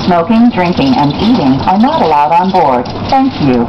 Smoking, drinking, and eating are not allowed on board. Thank you.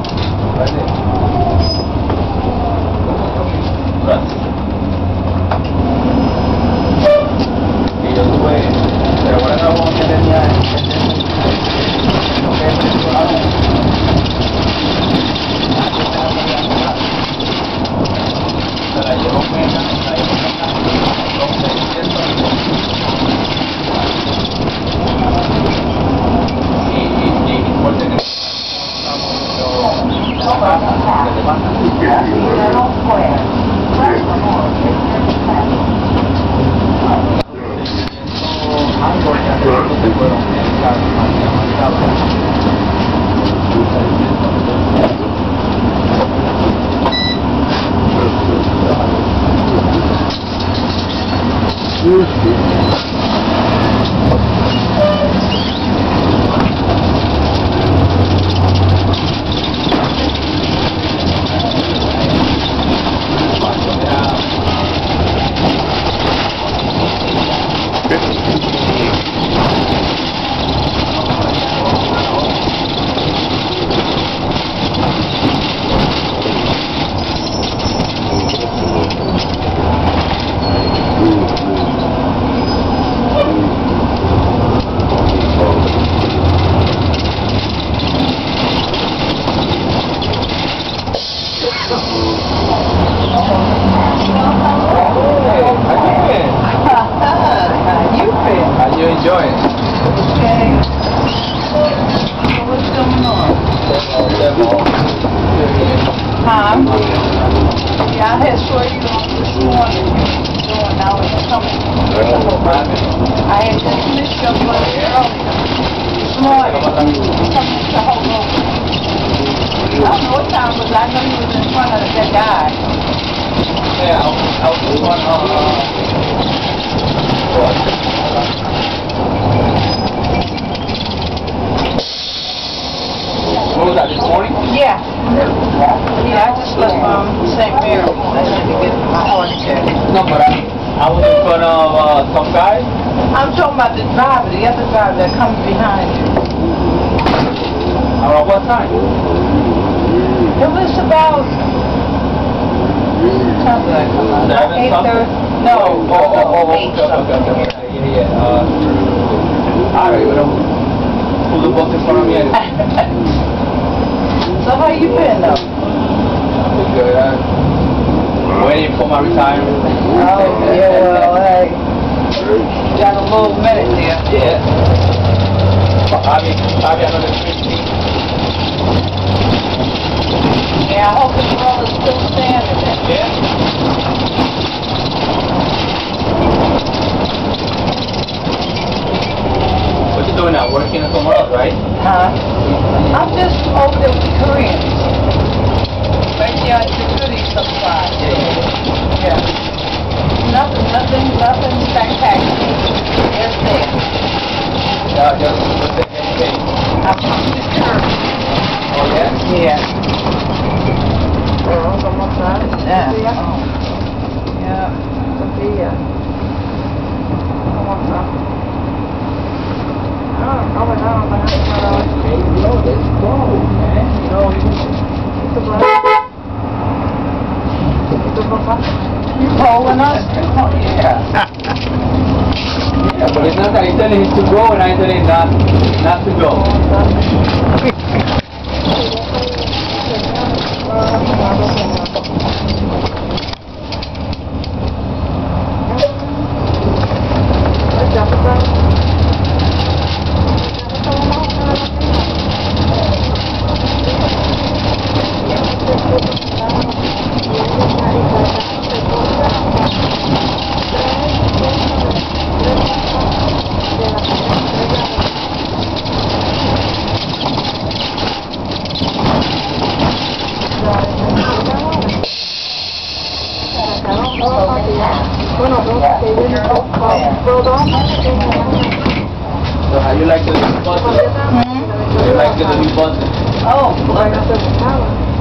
So how you like the new bus? You like the new bus? Oh,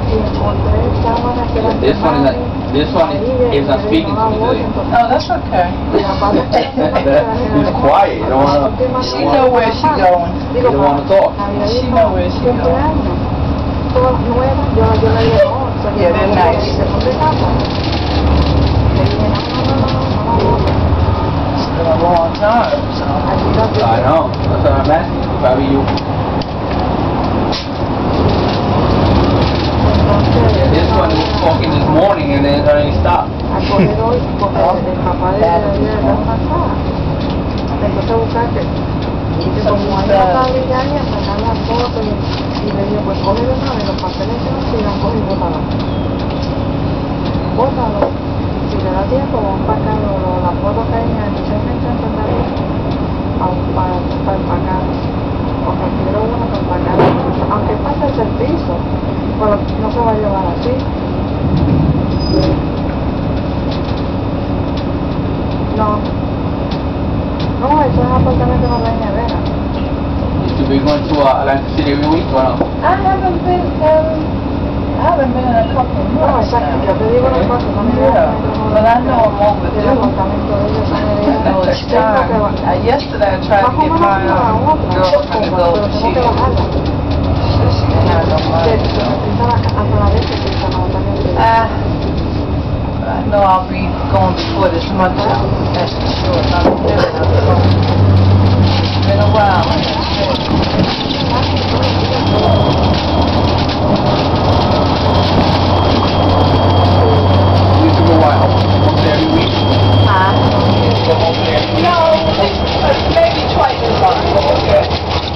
This one is not speaking to me today. Oh, that's okay. It's quiet. You don't want to. She know where she going. You don't want to talk. She know where she going. Yeah, they're nice. It's been a long time, so. I know. That's what I'm asking. Probably you. Yeah, this one was talking this morning and then he stopped. Bótalo. Si le da tiempo, vamos para acá, la foto que hay en el segmento para empacar. Porque quiero uno que empacar. Aunque pase el piso, pero no se va a llevar así. No. No, eso es apartamento no hay nevera. Used to be going to Atlantic City every week or no? I haven't been in a couple of No, months exacto. now. Yo te digo una cosa, no me Yeah, but I know I'm overdue. el apartamento de ellos son No, it's time. Yesterday I tried to get my girlfriend to go, but she didn't have no money. I know I'll be going before this month out, that's for sure. I'm living up so. It's been a while. You used to go what? Home there every week? Huh? You used to go home there every week? No, maybe twice a month. Okay.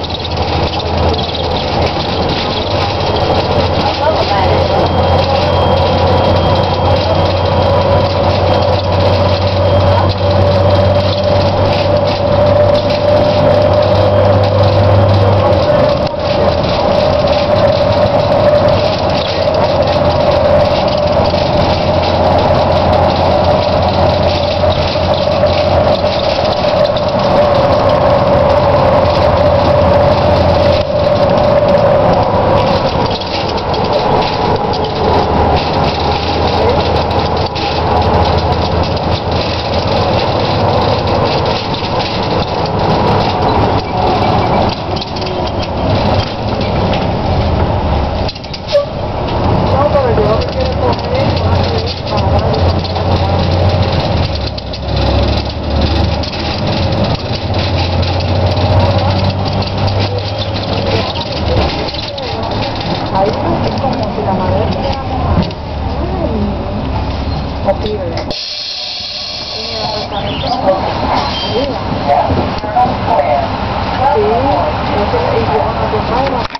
I love Atlanta. Ahí es como si la madera estuviera mojada. Horrible. Y el apartamento sí, y yo no te traigo.